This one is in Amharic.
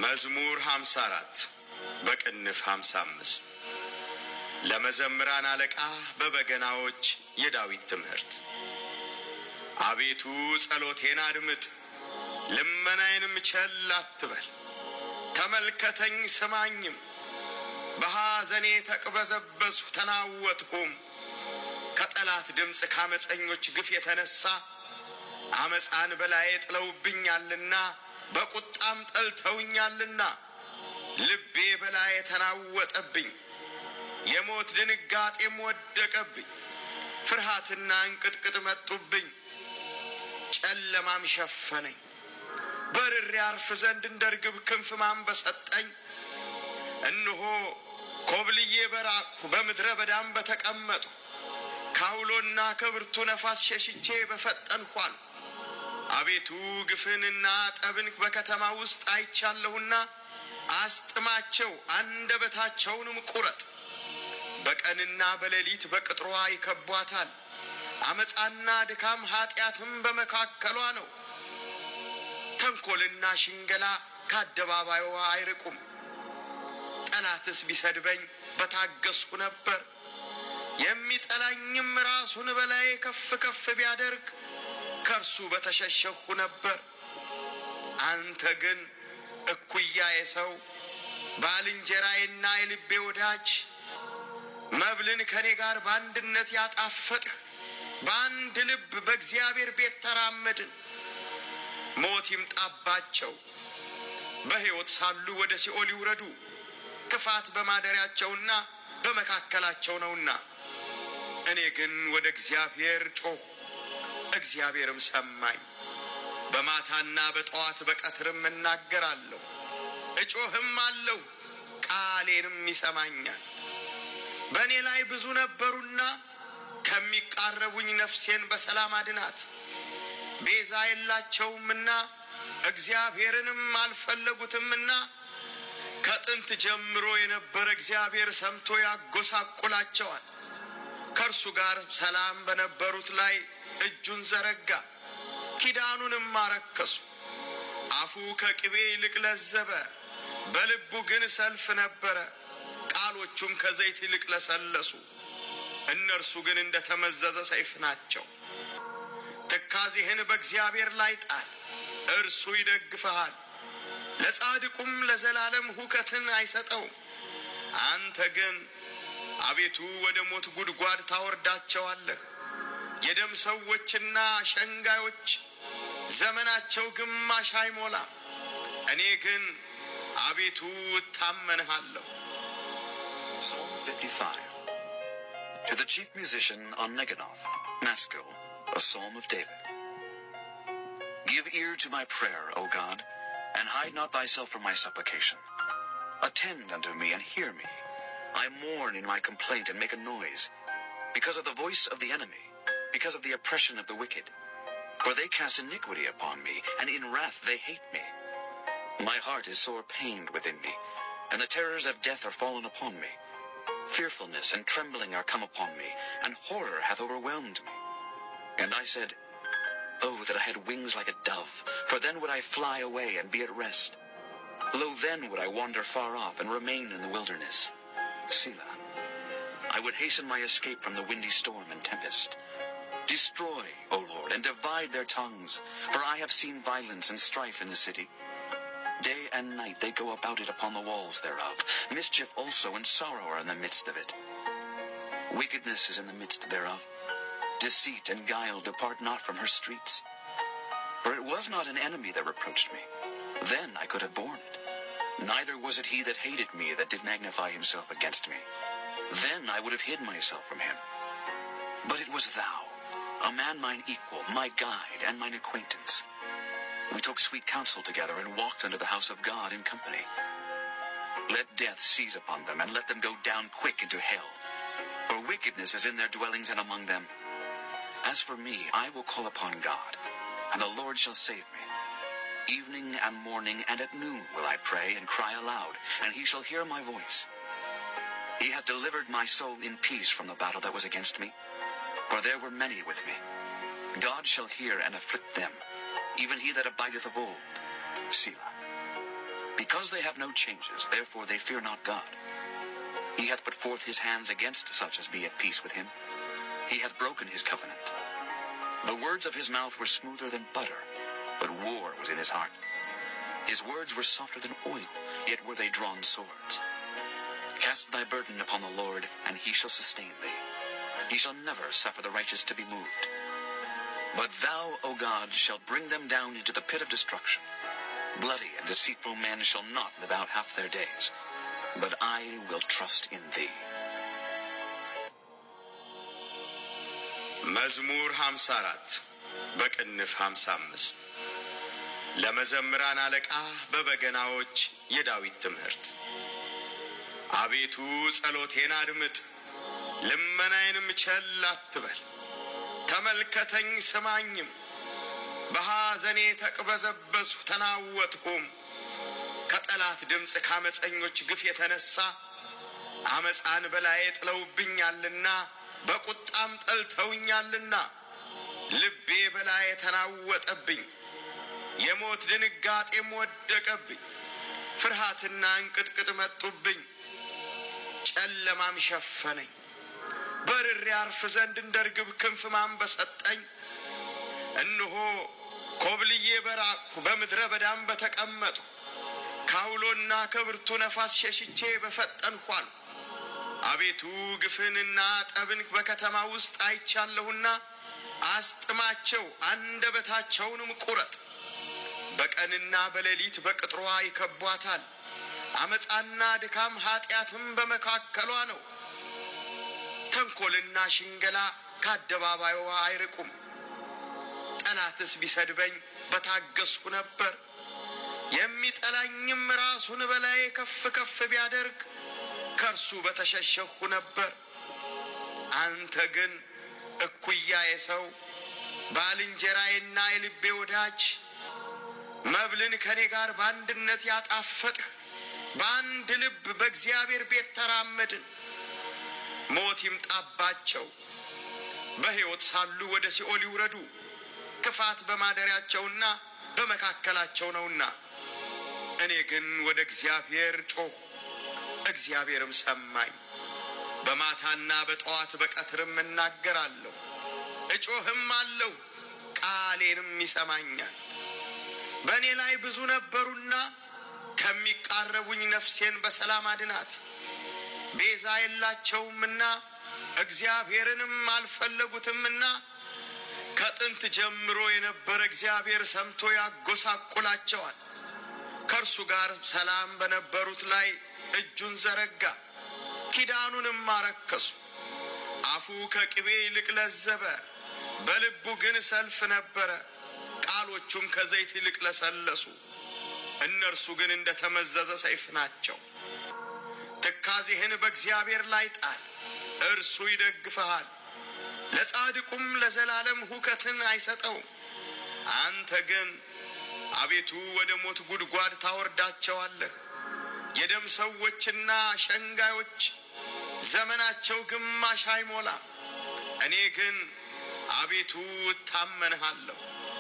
መዝሙር 54 በቅንፍ 55 ለመዘምራን አለቃ በበገናዎች የዳዊት ትምህርት። አቤቱ ጸሎቴን አድምጥ፣ ልመናዬንም ቸል አትበል። ተመልከተኝ ስማኝም፣ በሐዘኔ ተቅበዘበዝሁ ተናወጥሁም። ከጠላት ድምፅ ካመፀኞች ግፍ የተነሳ አመፃን በላዬ ጥለውብኛልና በቁጣም ጠልተውኛልና ልቤ በላዬ ተናወጠብኝ። የሞት ድንጋጤም ወደቀብኝ። ፍርሃትና እንቅጥቅጥ መጡብኝ፣ ጨለማም ሸፈነኝ። በርሬ አርፍ ዘንድ እንደ ርግብ ክንፍ ማን በሰጠኝ? እነሆ ኮብልዬ በራቅሁ፣ በምድረ በዳም በተቀመጥሁ። ካውሎና ከብርቱ ነፋስ ሸሽቼ በፈጠንሁ አልሁ። አቤቱ ግፍንና ጠብን በከተማ ውስጥ አይቻለሁና አስጥማቸው፣ አንደበታቸውንም ቁረጥ። በቀንና በሌሊት በቅጥሯ ይከቧታል። አመፃና ድካም ኃጢአትም በመካከሏ ነው። ተንኮልና ሽንገላ ከአደባባይዋ አይርቁም። ጠላትስ ቢሰድበኝ በታገስኩ ነበር። የሚጠላኝም ራሱን በላዬ ከፍ ከፍ ቢያደርግ ከርሱ በተሸሸሁ ነበር። አንተ ግን እኩያዬ ሰው፣ ባልንጀራዬና የልቤ ወዳጅ፣ መብልን ከኔ ጋር በአንድነት ያጣፈጥህ፣ በአንድ ልብ በእግዚአብሔር ቤት ተራመድን። ሞት ይምጣባቸው፣ በሕይወት ሳሉ ወደ ሲኦል ይውረዱ። ክፋት በማደሪያቸውና በመካከላቸው ነውና። እኔ ግን ወደ እግዚአብሔር ጮኽሁ፣ እግዚአብሔርም ሰማኝ። በማታና በጠዋት በቀትርም እናገራለሁ፣ እጮህም አለሁ፣ ቃሌንም ይሰማኛል። በእኔ ላይ ብዙ ነበሩና ከሚቃረቡኝ ነፍሴን በሰላም አድናት። ቤዛ የላቸውምና እግዚአብሔርንም አልፈለጉትምና ከጥንት ጀምሮ የነበረ እግዚአብሔር ሰምቶ ያጎሳቁላቸዋል። ከእርሱ ጋር ሰላም በነበሩት ላይ እጁን ዘረጋ፣ ኪዳኑንም አረከሱ። አፉ ከቅቤ ይልቅ ለዘበ፣ በልቡ ግን ሰልፍ ነበረ። ቃሎቹም ከዘይት ይልቅ ለሰለሱ፣ እነርሱ ግን እንደተመዘዘ ሰይፍ ናቸው። ትካዜህን በእግዚአብሔር ላይ ጣል፣ እርሱ ይደግፍሃል። ለጻድቁም ለዘላለም ሁከትን አይሰጠውም። አንተ ግን አቤቱ ወደ ሞት ጉድጓድ ታወርዳቸዋለህ። የደም ሰዎችና ሸንጋዮች ዘመናቸው ግማሽ አይሞላም። እኔ ግን አቤቱ እታመንሃለሁ። Psalm 55. To the chief musician on Neginoth, Maskil, a psalm of David. Give ear to my prayer, O God, and hide not thyself from my supplication. Attend unto me and hear me. I mourn in my complaint and make a noise, because of the voice of the enemy, because of the oppression of the wicked. For they cast iniquity upon me, and in wrath they hate me. My heart is sore pained within me, and the terrors of death are fallen upon me. Fearfulness and trembling are come upon me, and horror hath overwhelmed me. And I said, Oh, that I had wings like a dove, for then would I fly away and be at rest. Lo, then would I wander far off and remain in the wilderness. Selah. I would hasten my escape from the windy storm and tempest. Destroy, O Lord, and divide their tongues, for I have seen violence and strife in the city. Day and night they go about it upon the walls thereof. Mischief also and sorrow are in the midst of it. Wickedness is in the midst thereof. Deceit and guile depart not from her streets. For it was not an enemy that reproached me. Then I could have borne it. Neither was it he that hated me that did magnify himself against me. Then I would have hid myself from him. But it was thou, a man mine equal, my guide, and mine acquaintance. We took sweet counsel together and walked unto the house of God in company. Let death seize upon them, and let them go down quick into hell. For wickedness is in their dwellings and among them. As for me, I will call upon God, and the Lord shall save me. Evening and morning and at noon will I pray and cry aloud, and he shall hear my voice. He hath delivered my soul in peace from the battle that was against me, for there were many with me. God shall hear and afflict them, even he that abideth of old. Selah. Because they have no changes, therefore they fear not God. He hath put forth his hands against such as be at peace with him. He hath broken his covenant. The words of his mouth were smoother than butter, but war was in his heart. His words were softer than oil, yet were they drawn swords. Cast thy burden upon the Lord, and he shall sustain thee. He shall never suffer the righteous to be moved. But thou, O God, shalt bring them down into the pit of destruction. Bloody and deceitful men shall not live out half their days, but I will trust in thee. መዝሙር 54 በቅንፍ 55 ለመዘምራን አለቃ በበገናዎች የዳዊት ትምህርት። አቤቱ ጸሎቴን አድምጥ፣ ልመናዬንም ቸል አትበል። ተመልከተኝ ስማኝም፣ በሐዘኔ ተቅበዘበዝሁ ተናወጥሁም። ከጠላት ድምፅ ካመፀኞች ግፍ የተነሳ አመፃን በላዬ ጥለውብኛልና በቁጣም ጠልተውኛልና ልቤ በላዬ ተናወጠብኝ። የሞት ድንጋጤም ወደቀብኝ። ፍርሃትና እንቅጥቅጥ መጡብኝ። ጨለማም ሸፈነኝ። በርሬ አርፍ ዘንድ እንደ ርግብ ክንፍ ማን በሰጠኝ። እነሆ ኮብልዬ በራቅሁ፣ በምድረ በዳም በተቀመጥሁ። ካውሎና ከብርቱ ነፋስ ሸሽቼ በፈጠንሁ አልሁ። አቤቱ ግፍንና ጠብን በከተማ ውስጥ አይቻለሁና አስጥማቸው፣ አንደበታቸውንም ቁረጥ። በቀንና በሌሊት በቅጥሯ ይከቧታል። አመፃና ድካም ኃጢአትም በመካከሏ ነው። ተንኮልና ሽንገላ ከአደባባይዋ አይርቁም። ጠላትስ ቢሰድበኝ በታገስኩ ነበር። የሚጠላኝም ራሱን በላዬ ከፍ ከፍ ቢያደርግ ከርሱ በተሸሸሁ ነበር። አንተ ግን እኩያዬ ሰው፣ ባልንጀራዬና የልቤ ወዳጅ፣ መብልን ከኔ ጋር በአንድነት ያጣፈጥህ፣ በአንድ ልብ በእግዚአብሔር ቤት ተራመድን። ሞት ይምጣባቸው፣ በሕይወት ሳሉ ወደ ሲኦል ይውረዱ። ክፋት በማደሪያቸውና በመካከላቸው ነውና። እኔ ግን ወደ እግዚአብሔር ጮኽሁ፣ እግዚአብሔርም ሰማኝ። በማታና በጠዋት በቀትርም እናገራለሁ፣ እጮህም አለሁ፣ ቃሌንም ይሰማኛል። በእኔ ላይ ብዙ ነበሩና ከሚቃረቡኝ ነፍሴን በሰላም አድናት። ቤዛ የላቸውምና እግዚአብሔርንም አልፈለጉትምና ከጥንት ጀምሮ የነበረ እግዚአብሔር ሰምቶ ያጎሳቁላቸዋል። ከእርሱ ጋር ሰላም በነበሩት ላይ እጁን ዘረጋ፣ ኪዳኑንም አረከሱ። አፉ ከቅቤ ይልቅ ለዘበ፣ በልቡ ግን ሰልፍ ነበረ። ቃሎቹም ከዘይት ይልቅ ለሰለሱ፣ እነርሱ ግን እንደተመዘዘ ሰይፍ ናቸው። ትካዜህን በእግዚአብሔር ላይ ጣል፣ እርሱ ይደግፍሃል። ለጻድቁም ለዘላለም ሁከትን አይሰጠውም። አንተ ግን አቤቱ ወደ ሞት ጉድጓድ ታወርዳቸዋለህ። የደም ሰዎችና ሸንጋዮች ዘመናቸው ግማሽ አይሞላም። እኔ ግን አቤቱ እታመንሃለሁ።